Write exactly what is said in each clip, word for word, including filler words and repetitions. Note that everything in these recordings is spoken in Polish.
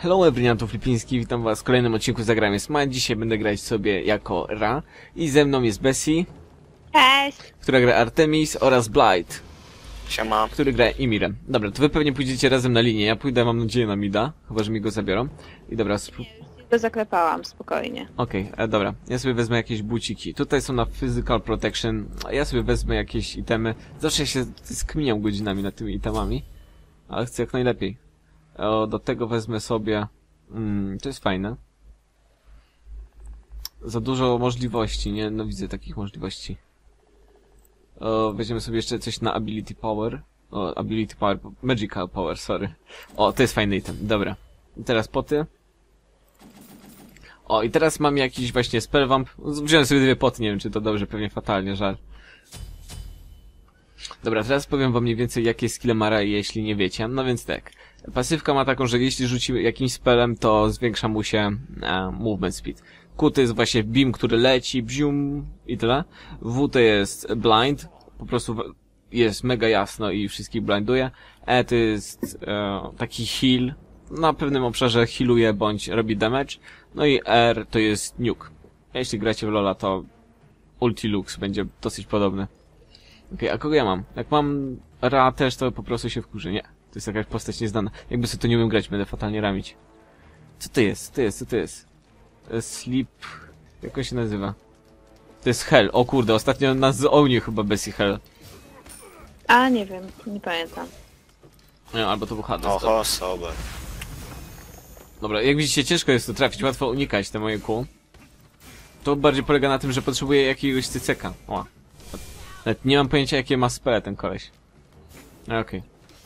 Hello everyone, to Flipiński, witam was w kolejnym odcinku Zagramy Smite. Dzisiaj będę grać sobie jako Ra i ze mną jest Bessie, Cześć! która gra Artemis, oraz Blight, Siema. który gra Imirem. Dobra, to wy pewnie pójdziecie razem na linię, ja pójdę, mam nadzieję, na mida, chyba że mi go zabiorą. I dobra, spró- Go zaklepałam, spokojnie. Okej, okay, dobra, ja sobie wezmę jakieś buciki. Tutaj są na Physical Protection, a ja sobie wezmę jakieś itemy. Zawsze się skminiam godzinami nad tymi itemami, ale chcę jak najlepiej. O, do tego wezmę sobie... Mm, to jest fajne. Za dużo możliwości, nie? No widzę takich możliwości. O, weźmiemy sobie jeszcze coś na Ability Power. O, Ability Power, Magical Power, sorry. O, to jest fajny item, dobra. I teraz poty. O, i teraz mam jakiś właśnie Spellvamp. Wziąłem sobie dwie poty, nie wiem czy to dobrze, pewnie fatalnie, żal. Dobra, teraz powiem wam mniej więcej jakie skille ma Rai, jeśli nie wiecie. No więc tak. Pasywka ma taką, że jeśli rzuci jakimś spellem, to zwiększa mu się e, movement speed. Q to jest właśnie beam, który leci, bzium i tyle. W to jest blind, po prostu jest mega jasno i wszystkich blinduje. E to jest e, taki heal, na pewnym obszarze healuje bądź robi damage. No i R to jest nuke. Jeśli gracie w LoL'a, to ulti lux będzie dosyć podobny. Okej, okay, a kogo ja mam? Jak mam Ra też, to po prostu się wkurzy. Nie, to jest jakaś postać nieznana. Jakby sobie to nie umiem grać, będę fatalnie ramić. Co to jest? Co to jest? Co to jest? Sleep... Jak on się nazywa? To jest Hell. O kurde, ostatnio nas zonił chyba Bessie Hell. A, nie wiem, nie pamiętam. No, albo to był Hades. Oho, sobie. Dobra, jak widzicie, ciężko jest to trafić, łatwo unikać te moje kół. To bardziej polega na tym, że potrzebuję jakiegoś cyceka. O. Nawet nie mam pojęcia, jakie ma spele ten koleś. Okej. Okay.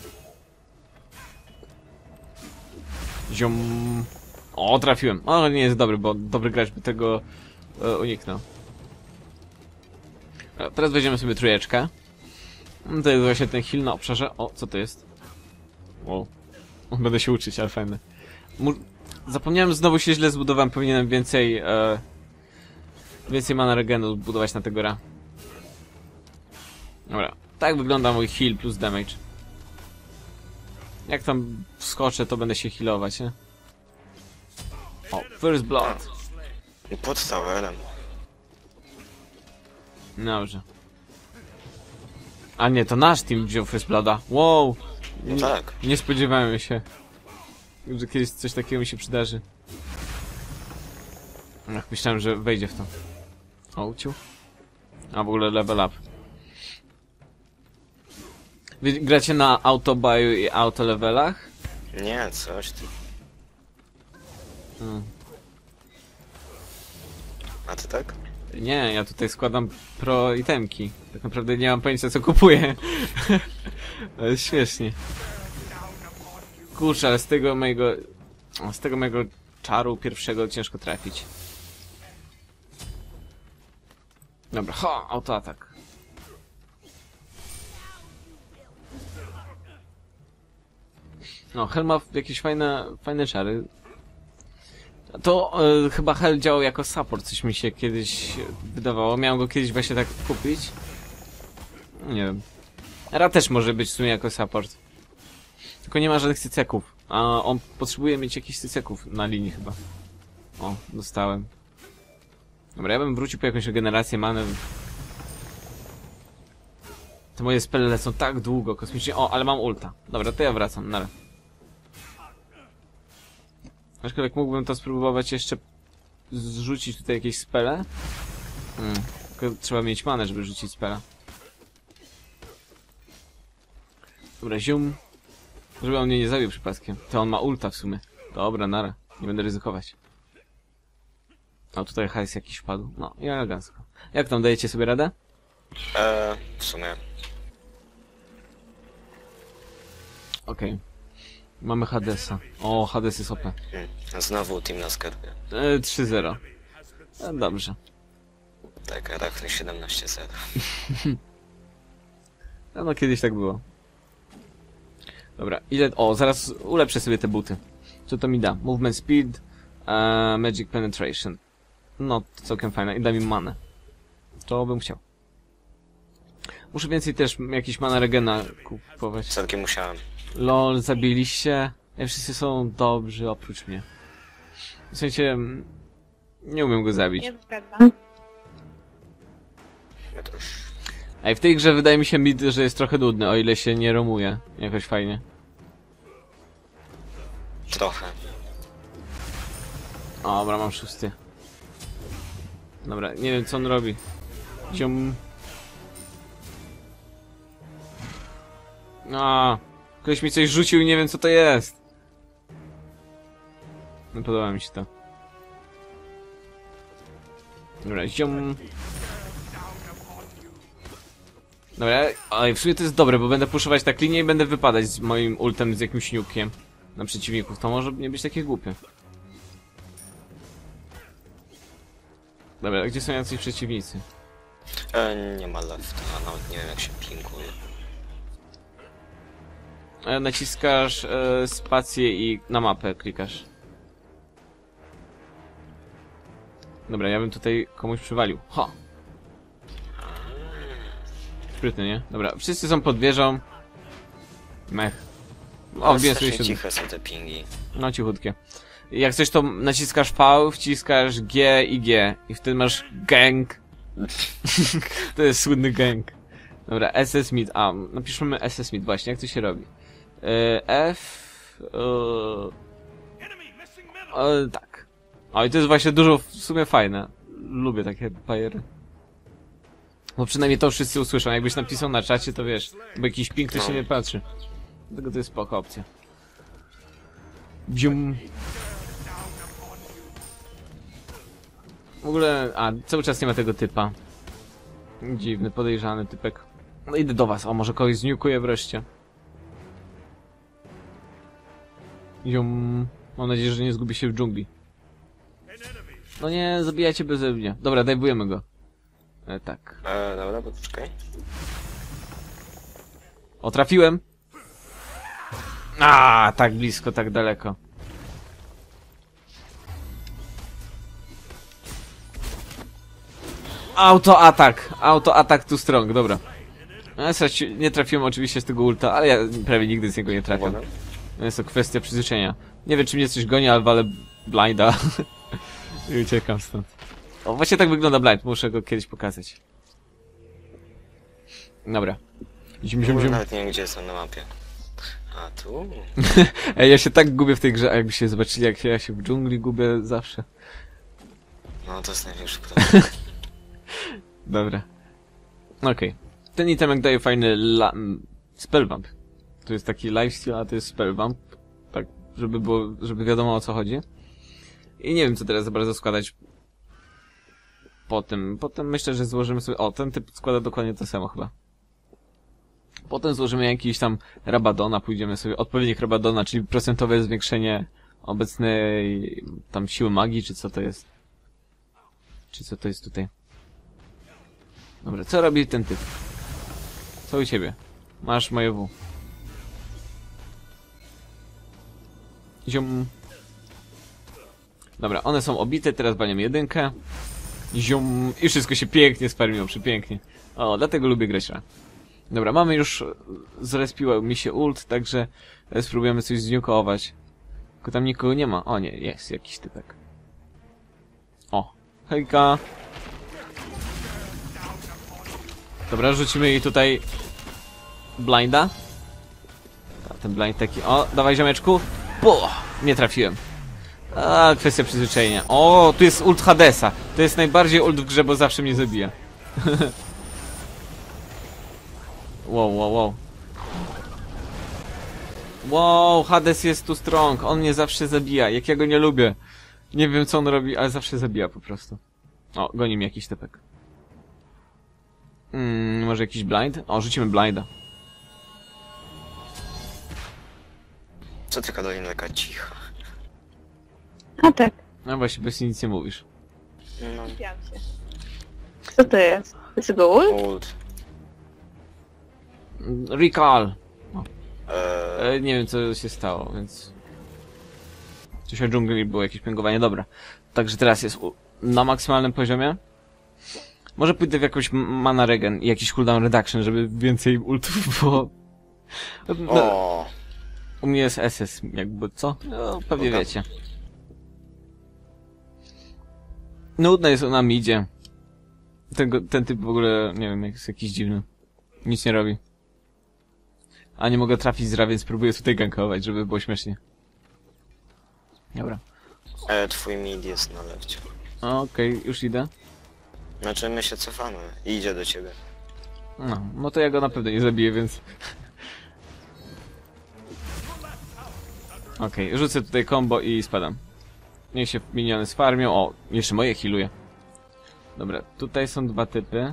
Ziom... O, trafiłem. O, ale nie jest dobry, bo dobry gracz by tego e, uniknął. A teraz weźmiemy sobie trójeczkę. To jest właśnie ten heal na obszarze. O, co to jest? Wow. Będę się uczyć, ale fajne. Mu... Zapomniałem, znowu się źle zbudowałem. Powinienem więcej... E... Więcej mana regenu budować na tego Ra. Dobra, tak wygląda mój heal plus damage. Jak tam wskoczę, to będę się healować, nie? O, first blood. I pod towerem. Dobrze. A nie, to nasz team wziął first blooda. Wow! No Nie, tak. nie spodziewałem się, że kiedyś coś takiego mi się przydarzy. Ach, myślałem, że wejdzie w to. O, uciął. A w ogóle level up. Wy gracie na autobaju i autolevelach? Nie, coś ty. Hmm. A ty tak? Nie, ja tutaj składam pro itemki. Tak naprawdę nie mam pojęcia co kupuję. Ale śmiesznie. Kurczę, ale z tego mojego... Z tego mojego czaru pierwszego ciężko trafić. Dobra, ha, autoatak. No, Hell ma jakieś fajne, fajne czary. To e, chyba Hell działał jako support, coś mi się kiedyś wydawało. Miałem go kiedyś właśnie tak kupić. Nie wiem. Ra też może być w sumie jako support. Tylko nie ma żadnych cyceków. A on potrzebuje mieć jakichś cyceków na linii chyba. O, dostałem. Dobra, ja bym wrócił po jakąś regenerację many. Te moje spele lecą tak długo, kosmicznie. O, ale mam ulta. Dobra, to ja wracam, nara. Aczkolwiek mógłbym to spróbować jeszcze zrzucić tutaj jakieś spele. Hmm, tylko trzeba mieć manę, żeby rzucić spela. Dobra, zium. Żeby on mnie nie zabił przypadkiem. To on ma ulta w sumie. Dobra, nara. Nie będę ryzykować. O, tutaj hajs jakiś wpadł. No, i elegancko. Jak tam, dajecie sobie radę? Eee, w sumie. Okej. Okay. Mamy Hadesa. O, Hades jest O P. Hmm. Znowu team na skarbie. E, trzy zero. E, dobrze. Tak, Arachny siedemnaście zero. No, no, kiedyś tak było. Dobra, ile... O, zaraz ulepszę sobie te buty. Co to mi da? Movement speed, e, magic penetration. No, to całkiem fajne. I da mi manę. To bym chciał. Muszę więcej też jakiś mana regena kupować. Całkiem musiałem. Lol, zabiliście. E, Wszyscy są dobrzy oprócz mnie. W sensie... mm, Nie umiem go zabić. Nie zgadzam. Ja też. Ej, w tej grze wydaje mi się mid, że jest trochę nudny, o ile się nie romuje. Jakoś fajnie. Trochę. O, dobra, mam szósty. Dobra, nie wiem co on robi. Cium. A, ktoś mi coś rzucił i nie wiem co to jest. Nie podoba mi się to. Dobra, ziom. Dobra, ale w sumie to jest dobre, bo będę puszować tak linię i będę wypadać z moim ultem z jakimś niukiem na przeciwników. To może nie być takie głupie. Dobra, gdzie są jacyś przeciwnicy? E, nie ma left, a nawet nie wiem jak się pinguje. E, naciskasz e, spację i na mapę klikasz. Dobra, ja bym tutaj komuś przywalił. Ha! Sprytny, nie? Dobra, wszyscy są pod wieżą. Mech. O, wbiję sobie Strasznie się. ciche są te pingi. No, cichutkie. Jak coś to naciskasz V, wciskasz G i G. I wtedy masz gang. To jest słynny gang. Dobra, S S Mid. A, napiszmy S S Mid właśnie, jak to się robi? E, F... E, e, tak. O, i to jest właśnie dużo w sumie fajne. Lubię takie bajery. Bo przynajmniej to wszyscy usłyszą. Jakbyś napisał na czacie, to wiesz, bo jakiś ping to się nie patrzy. Dlatego to jest spoko opcja. Bzium. W ogóle, a, cały czas nie ma tego typa. Dziwny, podejrzany typek. No idę do was, o, może kogoś zniukuję wreszcie. Zium. Mam nadzieję, że nie zgubi się w dżungli. No nie, zabijacie beze mnie. Dobra, dajwujemy go. E, tak. E, dobra, poczekaj. O, trafiłem! A, tak blisko, tak daleko. Autoatak! Autoatak tu strong, dobra. No, nie trafiłem oczywiście z tego ulta, ale ja prawie nigdy z niego nie trafiam. Wodę? Jest to kwestia przyzwyczajenia. Nie wiem, czy mnie coś goni, ale walę blinda. I uciekam stąd. O, właśnie tak wygląda blind, muszę go kiedyś pokazać. Dobra. Zim, zim, zim. Nawet nie wiem gdzie jestem na mapie. A tu? Ej, ja się tak gubię w tej grze, a jakbyście zobaczyli, jak ja się w dżungli gubię zawsze. No to jest największy problem. Dobra. Okej. Okay. Ten itemek daje fajny la... spellbump. To jest taki lifesteal, a to jest spellbump. Tak, żeby było, żeby wiadomo o co chodzi. I nie wiem co teraz za bardzo składać. Potem, potem myślę, że złożymy sobie... O, ten typ składa dokładnie to samo chyba. Potem złożymy jakiś tam Rabadona, pójdziemy sobie odpowiednik Rabadona, czyli procentowe zwiększenie obecnej tam siły magii, czy co to jest? Czy co to jest tutaj? Dobra, co robi ten typ? Co u ciebie? Masz moje W. Zium. Dobra, one są obite, teraz baniam jedynkę. Zium. I wszystko się pięknie sparmiło, przepięknie. O, dlatego lubię grać ra. Dobra, mamy już... Zrespiła mi się ult, także spróbujemy coś zniukować. Tylko tam nikogo nie ma. O nie, jest jakiś typek. O, hejka. Dobra, rzucimy jej tutaj blinda. A, ten blind taki... O, dawaj ziomeczku. Puh, nie trafiłem. A, kwestia przyzwyczajenia. O, tu jest ult Hadesa. To jest najbardziej ult w grze, bo zawsze mnie zabija. Wow, wow, wow. Wow, Hades jest tu strong. On mnie zawsze zabija, jak ja go nie lubię. Nie wiem co on robi, ale zawsze zabija po prostu. O, goni mi jakiś typek. Hmm, może jakiś blind? O, rzucimy blinda. Co ty Karolina taka cicha? A tak, No właśnie, bez nic nie mówisz. No, skupiam się. Co to jest? To jest jego ult? ult. Recall! Eee, E, nie wiem co się stało, więc... Coś o dżungli było, jakieś pęgowanie, dobra. Także teraz jest u... na maksymalnym poziomie. Może pójdę w jakąś mana regen i jakiś cooldown reduction, żeby więcej ultów było. No, o, U mnie jest S S, jakby co? No, pewnie Dobra. wiecie. Nudno jest na midzie. Ten, go- ten typ w ogóle, nie wiem, jest jakiś dziwny. Nic nie robi. A nie mogę trafić z Ra, więc próbuję tutaj gankować, żeby było śmiesznie. Dobra. E, twój mid jest na lewcie. Okej, już idę. Znaczy my się cofamy i idzie do ciebie. No, no to ja go na pewno nie zabiję, więc... Okej, rzucę tutaj combo i spadam. Niech się miniony sfarmią. O, jeszcze moje healuje. Dobra, tutaj są dwa typy.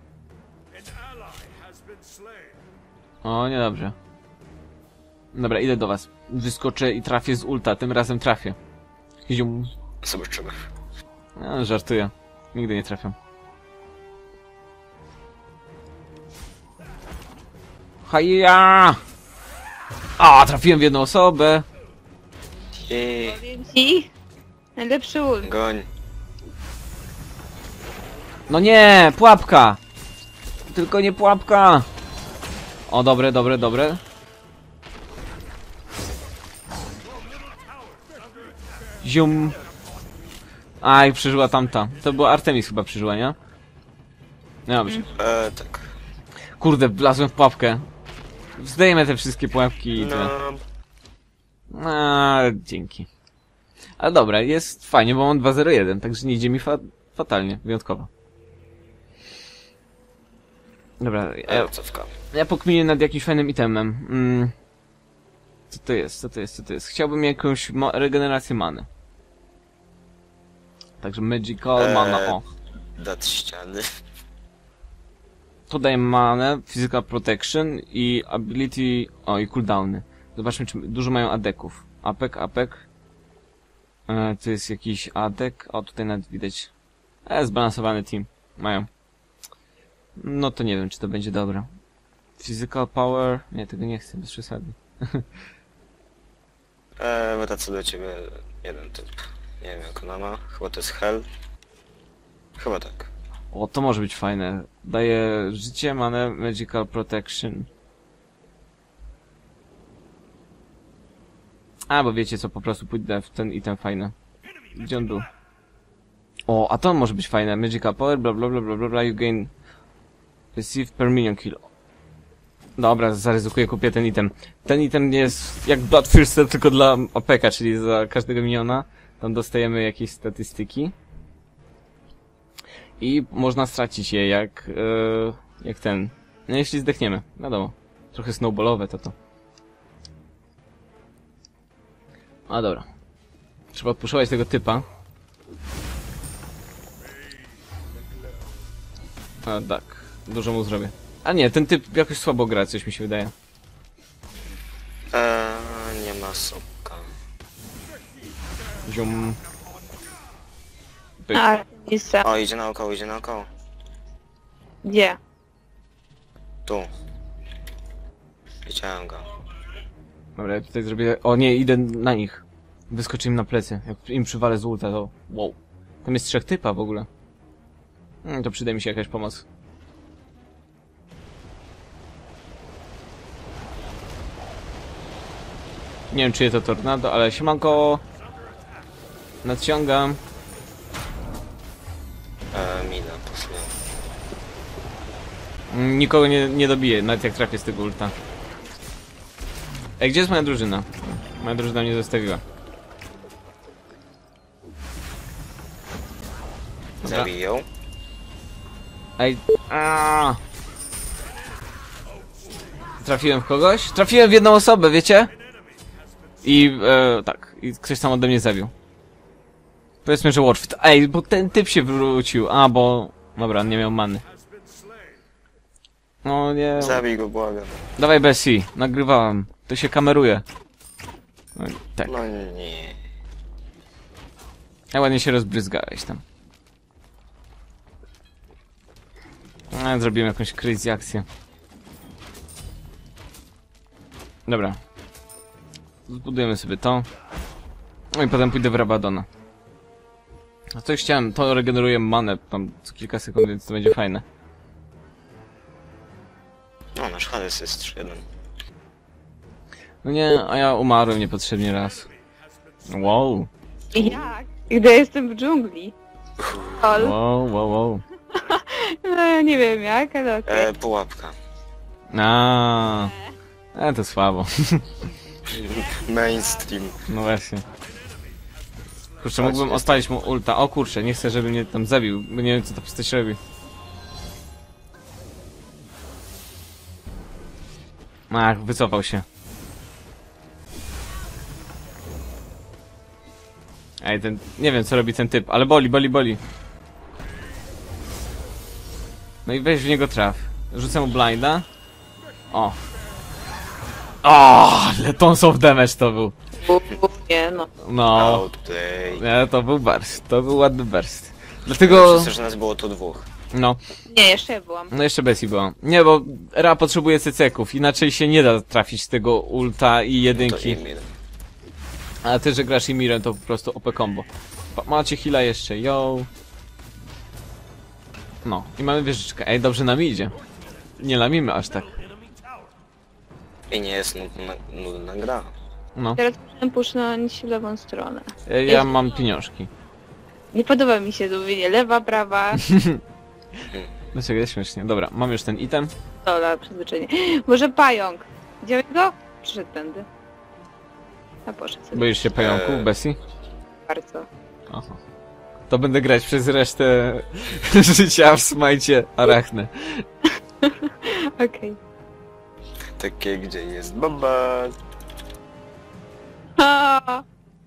O, niedobrze. Dobra, idę do was. Wyskoczę i trafię z ulta, tym razem trafię. Zium. Zobaczymy. No, żartuję. Nigdy nie trafiam. Haja! A, trafiłem w jedną osobę. Jej, Powiem ci, najlepszy ult. goń. No nie, pułapka! Tylko nie pułapka! O, dobre, dobre, dobre. Zium. Aj, przeżyła tamta. To była Artemis chyba przeżyła, nie? No dobrze. E, tak. Kurde, wlazłem w pułapkę. Zdejmę te wszystkie pułapki i tyle. No, A, dzięki. Ale dobra, jest fajnie, bo mam dwa zero jeden, także nie idzie mi fa fatalnie, wyjątkowo. Dobra, ja, e, cofka. ja pokminię nad jakimś fajnym itemem. Mm. Co to jest, co to jest, co to jest? Chciałbym jakąś mo regenerację many. Także magical Eee. mana, o. Dat ściany. To daje manę, physical protection i ability, o i cooldowny. Zobaczmy, czy dużo mają adeków. Apek, apek. E, to jest jakiś adek. O, tutaj nawet widać. E, zbalansowany team. Mają. No to nie wiem, czy to będzie dobre. Physical power. Nie, tego nie chcę, bez przesady. E, wraca do ciebie jeden typ. Nie wiem jak ona ma. Chyba to jest Hell. Chyba tak. O, to może być fajne. Daje życie, manę, magical protection. A, bo wiecie co, po prostu pójdę w ten item fajny. Gdzie on był? O, a to może być fajne. Magical power, bla bla bla bla bla bla, you gain... Receive per minion kill. Dobra, zaryzykuję, kupię ten item. Ten item jest jak Bloodthirster, tylko dla A P K, czyli za każdego miniona. Tam dostajemy jakieś statystyki. I można stracić je jak... Yy, jak ten... No jeśli zdechniemy, wiadomo. Trochę snowballowe to to. A dobra. Trzeba odpuszować tego typa. A tak, dużo mu zrobię. A nie, ten typ jakoś słabo gra, coś mi się wydaje. E, nie ma soka. Zium. Pyk. A, miejsce. O, idzie naokoło, idzie naokoło. Gdzie? Tu. Widziałem go. Dobra, ja tutaj zrobię... O nie, idę na nich. Wyskoczę im na plecy. Jak im przywalę z ulta, to... Wow. Tam jest trzech typa w ogóle. Hmm, to przyda mi się jakaś pomoc. Nie wiem, czyje to tornado, ale siemanko. Nadciągam. E, Mida, posłuchaj. Mm, Nikogo nie, nie dobiję, nawet jak trafię z tego ulta. Ej, gdzie jest moja drużyna? Moja drużyna mnie zostawiła. Dobra. Zabij ją. Ej, aaa. Trafiłem w kogoś? Trafiłem w jedną osobę, wiecie? I, e, tak, i ktoś tam ode mnie zabił. Powiedzmy, że Watchfit. Ej, bo ten typ się wrócił. A, bo... Dobra, nie miał many. No nie... Zabij go, błagam. Dawaj Bessie, nagrywałem. To się kameruje. No, tak. No nie. Ja ładnie się rozbryzgałeś tam. A, zrobiłem jakąś crazy akcję. Dobra. Zbudujemy sobie to. No i potem pójdę w Rabadona. A coś chciałem, to regeneruje manę tam co kilka sekund, więc to będzie fajne. No, nasz Hades jest trzy jeden. No nie, a ja umarłem niepotrzebnie raz. Wow, Jak? Gdy jestem w dżungli. Lol. wow, wow, wow. No, nie wiem jak, ale okej. E, pułapka. A, e, to słabo. Mainstream. No właśnie. Kurczę, mógłbym odpalić mu ulta. O kurczę, nie chcę, żeby mnie tam zabił, bo nie wiem, co ta postać robi. Ach, wycofał się. Ej, ten... nie wiem, co robi ten typ, ale boli, boli, boli. No i weź w niego traf. Rzucę mu blinda. O. O, ale tons of damage to był. Bu, bu, nie no. No. Outplay. Nie, to był burst, to był ładny burst. Dlatego... Przez to, że nas było tu dwóch. No, Nie, jeszcze ja byłam. no jeszcze Bessie była. Nie, bo Ra potrzebuje ceceków, inaczej się nie da trafić z tego ulta i To jedynki. Emil. A ty, że grasz Imirem, to po prostu O P combo. Pa- Macie heala jeszcze, yo. No, i mamy wieżyczkę. Ej, dobrze nam idzie. Nie lamimy aż tak. I nie jest nudna, nudna gra. No, Teraz muszę pusznąć w lewą stronę. E, ja mam pieniążki. Nie podoba mi się mówienie lewa, prawa. Dlaczego jest śmiesznie? Dobra, mam już ten item. Dola, przyzwyczajenie. Może pająk. Widziałeś go? Przyszedł tędy. A poszedł sobie. Boisz się pająków, Eee. Bessie? Bardzo. Aha. To będę grać przez resztę życia w smajcie arachne. Okej. Takie, gdzie jest baba. Okay.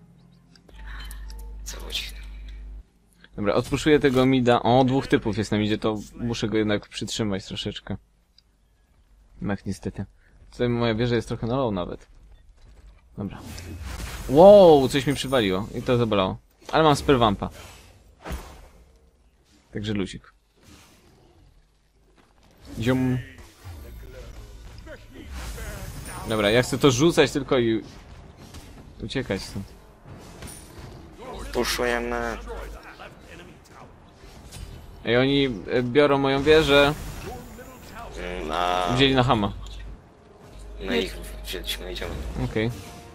Co chodzi? Dobra, odpuszuję tego mida. O, dwóch typów jest na midzie, to muszę go jednak przytrzymać troszeczkę. Ach, niestety. Tutaj moja wieża jest trochę na low nawet. Dobra. Wow, coś mi przywaliło i to zabolało. Ale mam spell vampa. Także luzik. Ziom. Dobra, ja chcę to rzucać tylko i... uciekać stąd. Puszujemy. Ej, oni e, biorą moją wieżę. Na... Wzięli na hama. No ich wzięliśmy, idziemy. Okej.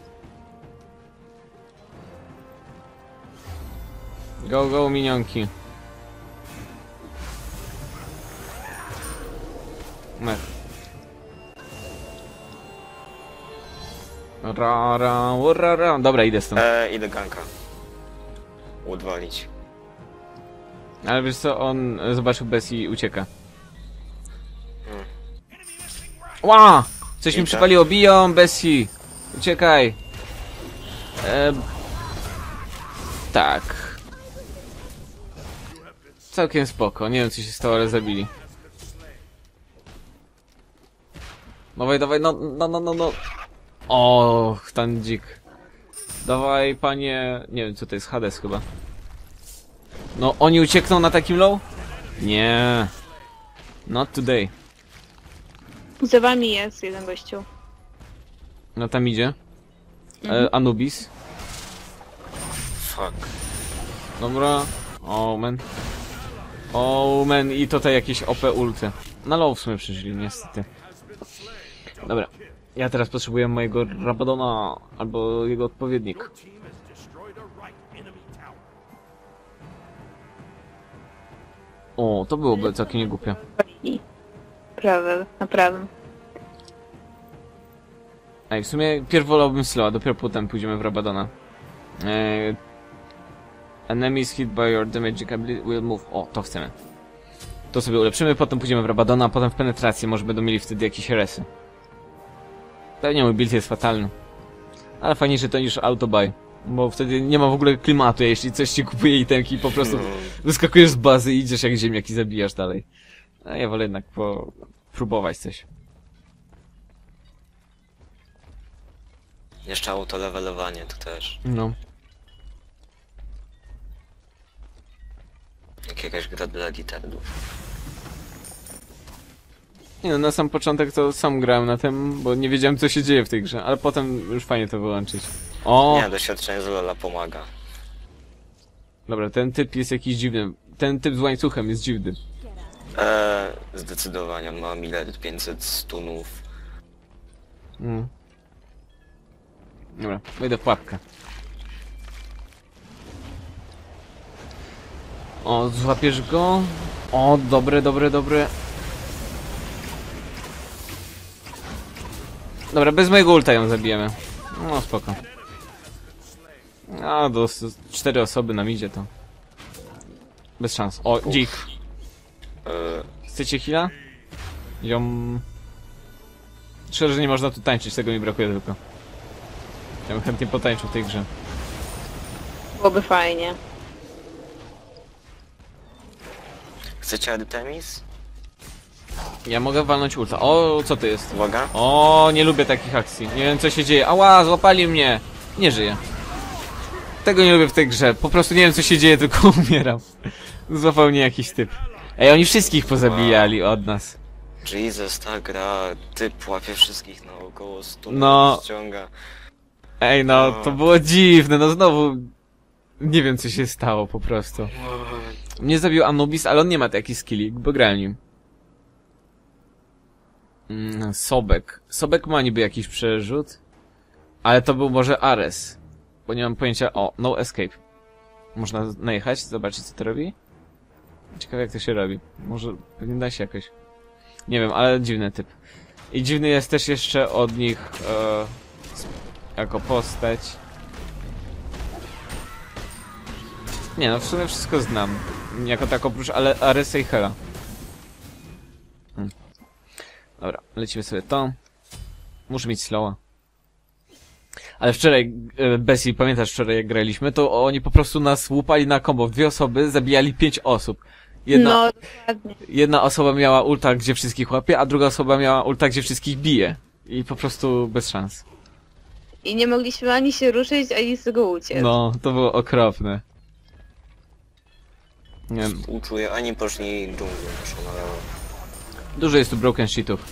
Go, go, minionki. Mech. Ra, ra, ra, ra. Dobra, idę stąd. E, idę ganka. Udwalić. Ale wiesz co, on e, zobaczył Bessie i ucieka. Hmm. Ła! Coś mi Idę. przypaliło, biją Bessie! Uciekaj! E... Tak. Całkiem spoko, nie wiem co się stało, ale zabili. Dawaj, dawaj, no, no, no, no, no. Och, ten dzik. Dawaj, panie... Nie wiem co to jest, Hades chyba. No, oni uciekną na takim low? Nie. Not today. Za wami jest jeden gościu. No tam idzie. E, Anubis. Fuck. Dobra. Omen. Omen i tutaj jakieś O P ulty. Na low w sumie przeżyli, niestety. Dobra. Ja teraz potrzebuję mojego Rabadona, albo jego odpowiednik. O, to byłoby całkiem niegłupie. I prawe, na prawym. Ej, w sumie pierw wolałbym slowa, dopiero potem pójdziemy w Rabadona. Eee, enemies hit by your damage ability will move. O, to chcemy. To sobie ulepszymy, potem pójdziemy w Rabadona, a potem w penetrację, może będą mieli wtedy jakieś resy. Pewnie mój build jest fatalny. Ale fajniejsze to niż autobuy. Bo wtedy nie ma w ogóle klimatu, jeśli coś ci kupuje itemki, po prostu wyskakujesz z bazy i idziesz jak ziemniak i zabijasz dalej. A ja wolę jednak po... próbować coś. Jeszcze autolevelowanie to też. No. Jak jakaś gra dla gitardów. Nie no, na sam początek to sam grałem na tym, bo nie wiedziałem co się dzieje w tej grze, ale potem już fajnie to wyłączyć. O! Nie, doświadczenie z Lola pomaga. Dobra, ten typ jest jakiś dziwny. Ten typ z łańcuchem jest dziwny. Eee, zdecydowanie, on ma miliard pięćset stunów. Mm. Dobra, wejdę w pułapkę. O, złapiesz go. O, dobre, dobre, dobre. Dobra, bez mojego ulta ją zabijemy. No, spoko. A, do s- cztery osoby nam idzie to. Bez szans. O, dzik. E, Chcecie heala? Ją... Szkoda, że nie można tu tańczyć, tego mi brakuje tylko. Ja bym chętnie potańczył w tej grze. Byłoby fajnie. chcecie Artemis? Ja mogę walnąć ulta. O, co to jest? Uwaga. O, nie lubię takich akcji. Nie wiem, co się dzieje. Ała, złapali mnie. Nie żyję. Tego nie lubię w tej grze. Po prostu nie wiem, co się dzieje, tylko umieram. Złapał mnie jakiś typ. Ej, oni wszystkich pozabijali od nas. Jesus, ta gra, typ łapie wszystkich naokoło, stu No. ściąga. Ej, no, to było dziwne. No znowu... Nie wiem, co się stało po prostu. Mnie zabił Anubis, ale on nie ma takich skilli, bo grałem nim. Mm, Sobek. Sobek ma niby jakiś przerzut, ale to był może Ares. Bo nie mam pojęcia... O, no escape. Można najechać, zobaczyć, co to robi? Ciekawe, jak to się robi. Może pewnie da się jakoś. Nie wiem, ale dziwny typ. I dziwny jest też jeszcze od nich e, jako postać. Nie no, w sumie wszystko znam. Jako tak oprócz ale Aresa i Hela. Hmm. Dobra, lecimy sobie to. Muszę mieć slowa. Ale wczoraj, e, Bessie, pamiętasz wczoraj jak graliśmy, to oni po prostu nas łupali na combo. Dwie osoby zabijali pięć osób. Jedna, No, dokładnie. jedna osoba miała ulta, gdzie wszystkich łapie, a druga osoba miała ulta, gdzie wszystkich bije. I po prostu bez szans. I nie mogliśmy ani się ruszyć, ani z tego uciec. No, to było okropne. Nie wiem, Uczuję, ani poszli dżunglą, poszło na lewo. dużo jest tu broken sheetów.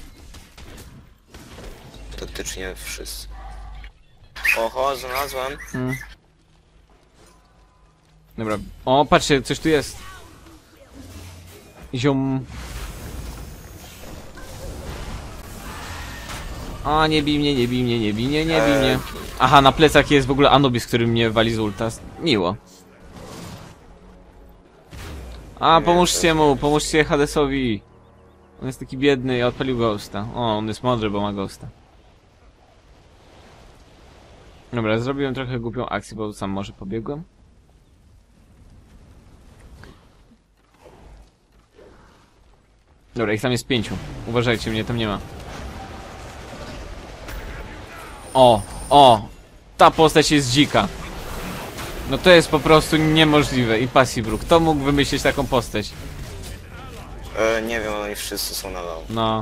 Praktycznie wszyscy. Oho, znalazłem. Hmm. Dobra. O, patrzcie, coś tu jest. Ziom. A, nie bij mnie, nie bij mnie, nie bij mnie, nie bij mnie. Aha, na plecach jest w ogóle Anubis, który mnie wali z ulta. Miło. A, pomóżcie mu, pomóżcie Hadesowi. On jest taki biedny i odpalił Ghosta. O, on jest mądry, bo ma Ghosta. Dobra, zrobiłem trochę głupią akcję, bo sam może pobiegłem. Dobra, ich tam jest pięciu. Uważajcie, mnie tam nie ma. O, o! Ta postać jest dzika. No to jest po prostu niemożliwe. Impossible. Kto mógł wymyślić taką postać? E, nie wiem, oni wszyscy są na lewo. No.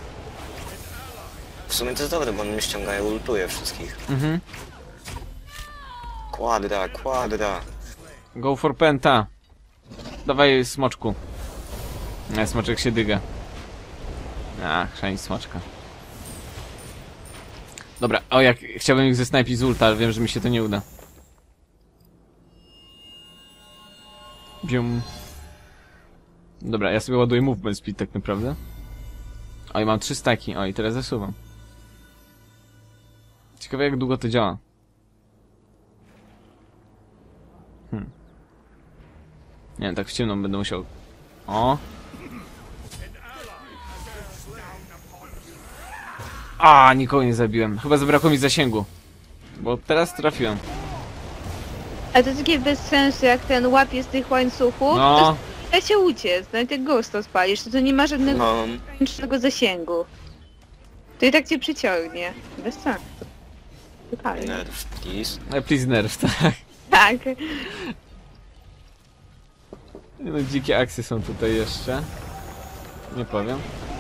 W sumie to jest dobre, bo on mnie ściąga i ultuje wszystkich. Mhm. Kwadra, kwadra. Go for penta. Dawaj smoczku. Nie, smoczek się dyga. Ach, szani smoczka. Dobra, o jak chciałbym ich zesnajpić z ulta, ale wiem, że mi się to nie uda. Bium. Dobra, ja sobie ładuję movement speed tak naprawdę. Oj, mam trzy staki. Oj, teraz zasuwam. Ciekawe jak długo to działa. Hmm. Nie wiem, tak w ciemną będę musiał... O! A, nikogo nie zabiłem. Chyba zabrakło mi zasięgu. Bo teraz trafiłem. Ale to takie bez sensu, jak ten łapie z tych łańcuchów, No. to da się uciec, no i jak ghosta spalisz, to, to nie ma żadnego No, ogranicznego zasięgu. To i tak cię przyciągnie. Bez sensu. Totalnie. nerf, please. E, please nerf, tak. Tak. No, dzikie akcje są tutaj jeszcze. Nie powiem.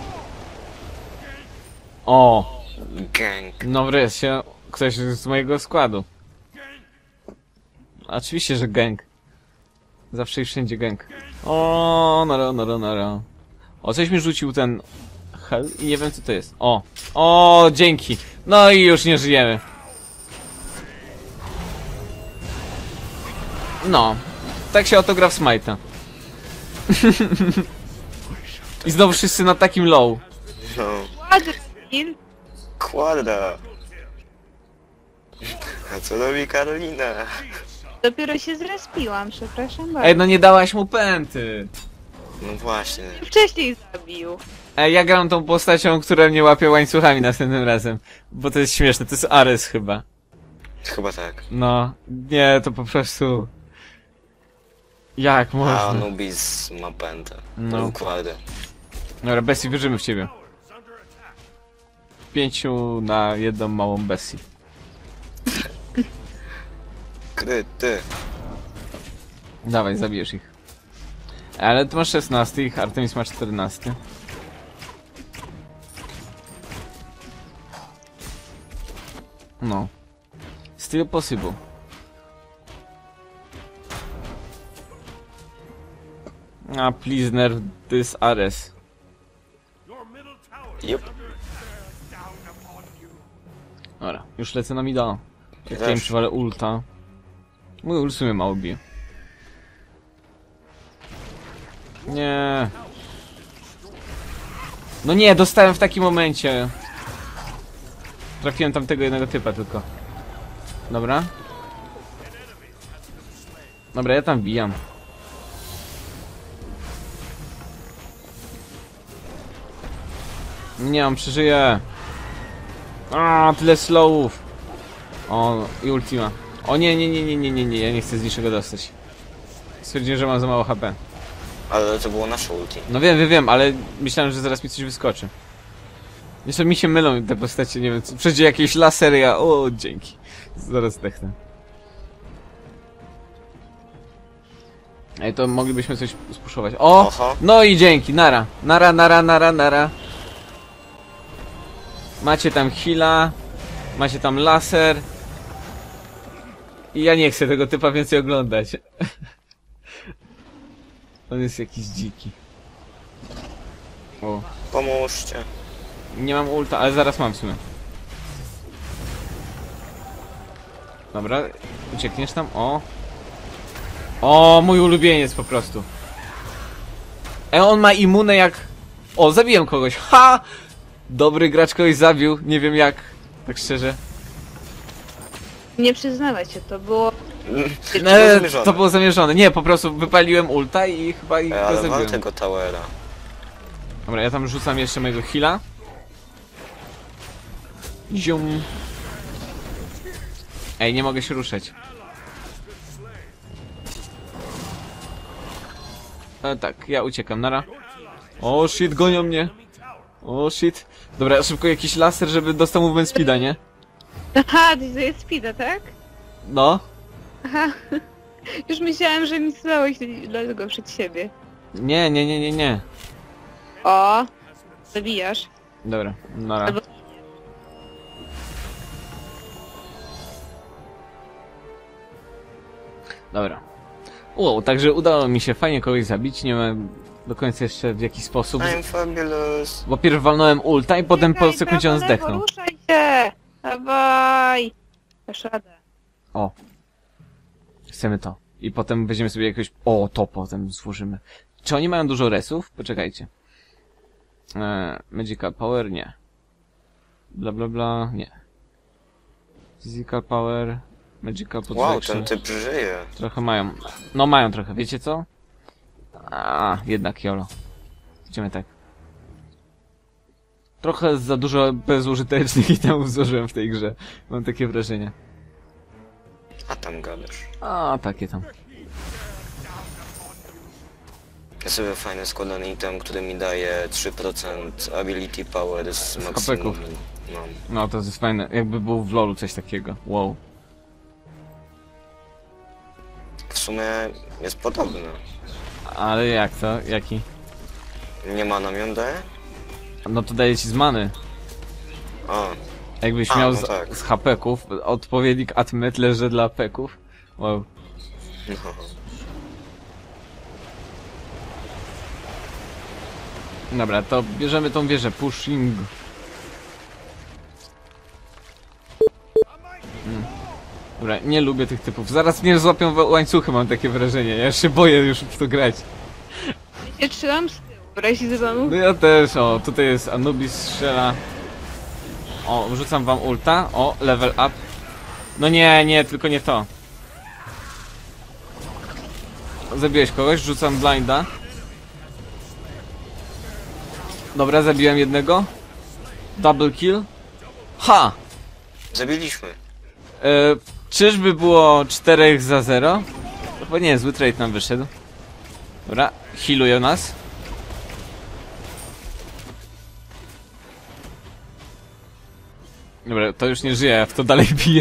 O! Gang. No wreszcie, ktoś z mojego składu. Oczywiście, że gang. Zawsze i wszędzie gang. O, nara, nara, nara. O, coś mi rzucił ten... Hell i nie wiem co to jest. O! O, dzięki! No i już nie żyjemy. No. Tak się oto gra w Smite'a. I znowu wszyscy na takim low. No, Ładny skill. kwadra. A co robi Karolina? Dopiero się zrespiłam, przepraszam bardzo. Ej, no nie dałaś mu pęty. No właśnie. Wcześniej zabił. Ej, ja gram tą postacią, która mnie łapie łańcuchami następnym razem. Bo to jest śmieszne, to jest Ares chyba. Chyba tak. No, nie, to po prostu... Jak A można? Anubis ma pętę. No. No. Układy. Dobra, Bessie, wierzymy w ciebie. Pięciu na jedną małą Bessie. Kryty. Dawaj, zabijesz ich. Ale ty masz szesnaście, ich Artemis ma czternaście. No. Still possible. A, please nerf this Ares. Jup. Dobra, już lecę na mida. Jak Też. ja im przywalę ulta. Mój ult w sumie mało bije. Nie. No nie, dostałem w takim momencie. Trafiłem tam tego jednego typa tylko. Dobra. Dobra, ja tam bijam. Nie, on przeżyje. A, tyle slowów. O, i ultima. O nie, nie, nie, nie, nie, nie, nie, ja nie chcę z niczego dostać. Stwierdziłem, że mam za mało H P. Ale to było nasze ulti. No wiem, wiem, wiem, ale myślałem, że zaraz mi coś wyskoczy. Jeszcze mi się mylą te postacie, nie wiem, co- przejdzie jakieś lasery, ja... O, dzięki. Zaraz zdechnę. Ej, to moglibyśmy coś spuszować. O! Oho. No i dzięki, nara. Nara, nara, nara, nara. Macie tam heala. Macie tam laser. I ja nie chcę tego typa więcej oglądać. On jest jakiś dziki. O. Pomóżcie. Nie mam ulta, ale zaraz mam w sumie. Dobra, uciekniesz tam? O! O, mój ulubieniec po prostu. E, on ma immunę jak... O, zabiłem kogoś. Ha! Dobry gracz kogoś zabił, nie wiem jak. Tak szczerze. Nie przyznawaj się, to było... E, zamierzone. to było zamierzone. Nie, po prostu wypaliłem ulta i chyba ich Ej, go ale wal zabiłem. tego towera. Dobra, ja tam rzucam jeszcze mojego heala. Zium. Ej, nie mogę się ruszać. E, tak, ja uciekam, nara. O shit, gonią mnie. O shit. Dobra, szybko jakiś laser, żeby dostał movement speeda, nie? Aha, to jest speeda, tak? No. Aha. Już myślałam, że mi zdałeś dlatego przed siebie. Nie, nie, nie, nie, nie. O! Zabijasz. Dobra, nara. Albo- Dobra. Wow, także udało mi się fajnie kogoś zabić, nie wiem do końca jeszcze w jaki sposób. I'm fabulous. Bo pierw walnąłem ulta i potem po Czekaj, sekundzie on prawo, lewo, zdechnął. Ruszaj się! Dawaj! Dasz radę. O. Chcemy to. I potem weźmiemy sobie jakiegoś... O, to potem złożymy. Czy oni mają dużo resów? Poczekajcie. Eee, Magical Power? Nie. Bla bla bla? Nie. Physical Power... Magical Wow, Protection. ten typ żyje. Trochę mają. No mają trochę, wiecie co? A, jednak jolo. Idziemy tak. Trochę za dużo bezużytecznych itemów złożyłem w tej grze. Mam takie wrażenie. A tam gadasz. A, takie tam. Ja sobie fajny składany item, który mi daje trzy procent ability power z maksimum. Hapeków. No. No to jest fajne. Jakby było w lolu coś takiego. Wow. W sumie jest podobny. Ale jak to? Jaki? Nie ma nam ją daje? No to daje ci z many. A, Jakbyś A, miał no z, tak. z hapeków, odpowiednik atmet leży dla peków. Wow. no. Dobra, to bierzemy tą wieżę. Pushing. Mm. Dobra, nie lubię tych typów. Zaraz mnie złapią w łańcuchy, mam takie wrażenie. Ja się boję już w to grać. Ja trzymam z tyłu, w razie dzwonu. No ja też, o, tutaj jest Anubis strzela. O, wrzucam wam ulta. O, level up. No nie, nie, tylko nie to. Zabiłeś kogoś, rzucam blinda. Dobra, zabiłem jednego. Double kill. Ha! Zabiliśmy. E, czyżby było cztery za zero? To chyba nie, zły trade nam wyszedł. Dobra, healują nas. Dobra, to już nie żyje, ja w to dalej biję.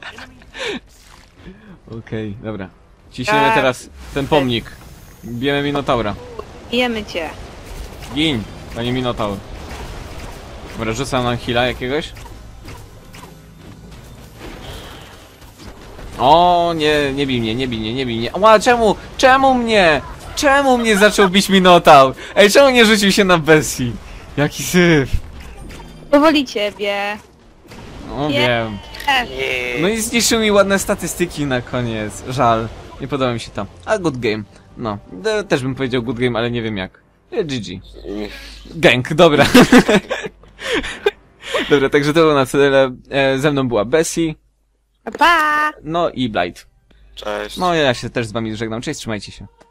Okej, okay, dobra. Ciśniemy teraz ten pomnik. Bijemy Minotaura. Bijemy cię. Gin, panie Minotaur. Dobra, rzucam nam heala jakiegoś. O, nie, nie bij mnie, nie bij mnie, nie bij mnie. Ła, czemu? Czemu mnie? Czemu mnie zaczął bić Minotaur? Ej, czemu nie rzucił się na Bessie? Jaki syf. Powoli ciebie. No Nie. wiem. Nie. No i zniszczył mi ładne statystyki na koniec. Żal. Nie podoba mi się to. A good game. No, de- też bym powiedział good game, ale nie wiem jak. E, G G. Gang, dobra. Dobra, także to było na tyle. E, ze mną była Bessie. Pa! No i Blight. Cześć. No ja się też z wami żegnam. Cześć, trzymajcie się.